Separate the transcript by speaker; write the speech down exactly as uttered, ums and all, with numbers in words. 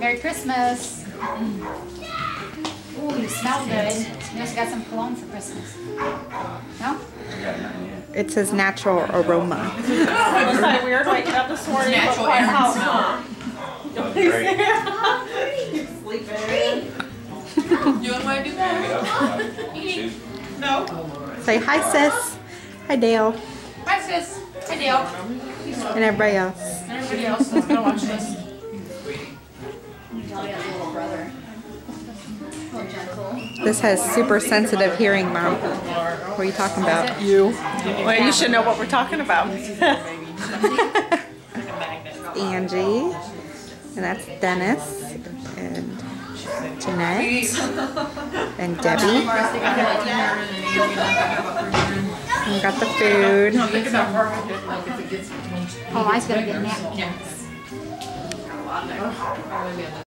Speaker 1: Merry Christmas. Ooh, you smell good. You also got some cologne for Christmas. No?
Speaker 2: It says natural aroma.
Speaker 3: It's kind of weird waking up this morning in a quiet house, huh? He's sleeping.
Speaker 4: You want to do that?
Speaker 3: No.
Speaker 2: Say hi, sis. Hi, Dale.
Speaker 1: Hi, sis. Hi, Dale.
Speaker 2: And everybody else.
Speaker 1: And everybody else that's going to watch this. Dolly has a little brother. Oh, gentle.
Speaker 2: This has super sensitive hearing, Mom. What are you talking about?
Speaker 3: You. Well, you should know what we're talking about.
Speaker 2: Angie. And that's Dennis. And Jeanette. And Debbie. And we got the food.
Speaker 1: Oh, I was going to get napkins.